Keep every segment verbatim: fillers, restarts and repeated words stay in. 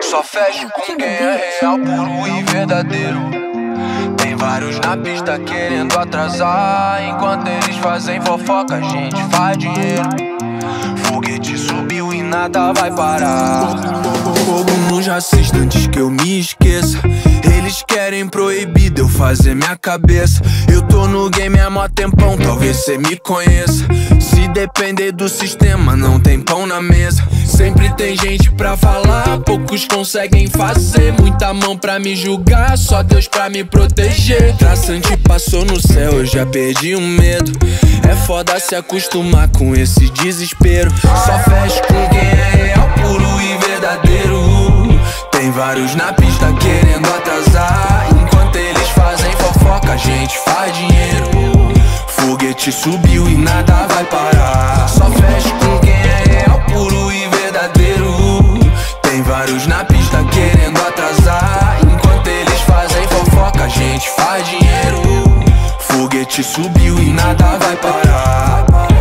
Só fecho com quem é real, puro e verdadeiro. Tem vários na pista querendo atrasar. Enquanto eles fazem fofoca, a gente faz dinheiro. Foguete subiu e nada vai parar. Fogo nos racista antes que eu me esqueça. Eles querem proibir de eu fazer minha cabeça. Eu tô no game há mó tempão, talvez cê me conheça. Se depender do sistema, não tem pão na mesa. Sempre tem gente pra falar, poucos conseguem fazer. Muita mão pra me julgar, só Deus pra me proteger. Traçante passou no céu, eu já perdi o medo. É foda se acostumar com esse desespero. Só fecho com quem é real, puro e verdadeiro. Tem vários na pista querendo atrasar. Enquanto eles fazem fofoca, a gente faz dinheiro. Foguete subiu e nada vai parar. Só fecho com quem é real, puro e verdadeiro. Tem vários na pista querendo atrasar. Enquanto eles fazem fofoca, a gente faz dinheiro. Foguete subiu e nada vai parar.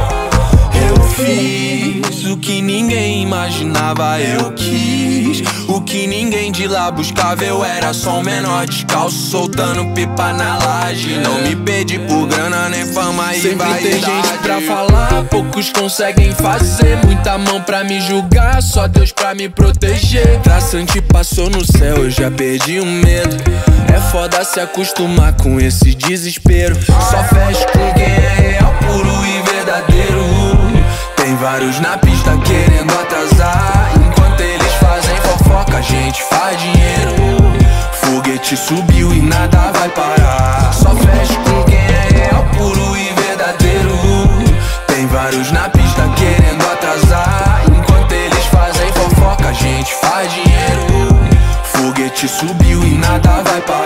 Eu fiz o que ninguém imaginava, eu quis o que ninguém de lá buscava. Eu era só um menor descalço, soltando pipa na laje. Não me perdi por grana nem fama e sempre vaidade. Tem gente pra falar, poucos conseguem fazer. Muita mão pra me julgar, só Deus pra me proteger. Traçante passou no céu, eu já perdi o medo. É foda se acostumar com esse desespero. Só fecho com quem é real, puro e verdadeiro. Tem vários na pista querendo atrasar. Enquanto eles fazem fofoca, a gente faz dinheiro. Foguete subiu e nada vai parar. Só fecho com quem é real, puro e verdadeiro. Tem vários na pista querendo atrasar. Enquanto eles fazem fofoca, a gente faz dinheiro. Foguete subiu e nada vai parar.